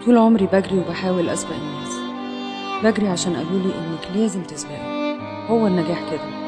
طول عمري بجري وبحاول أسبق الناس، بجري عشان قالولي إنك لازم تسبقي، هو النجاح كده.